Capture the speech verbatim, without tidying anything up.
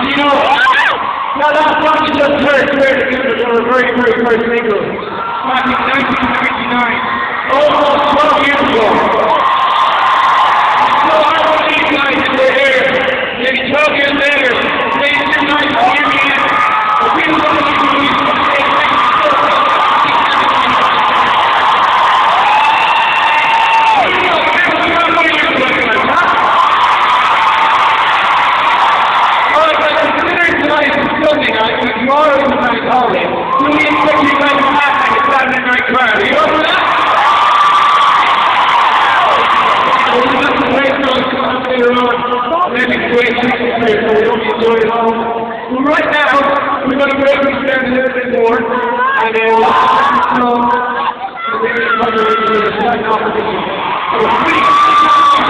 You know, now that song you just heard, Spirit of Music, our very, very first single, back in nineteen ninety-nine, almost twelve years ago. So I want these guys to be here, maybe twelve years later, maybe two nights to hear me in. But we don't want to do these things. Tomorrow is a night holiday. Do we expect you guys to act like a Saturday night crowd? Are you up for that? Well, we've got some great songs coming up later on. Maybe great music here, so we hope you enjoy it all. Well, right now, we're going to break this down a little bit more. And then we'll have some songs. We're going to cover it with a second opposition. So,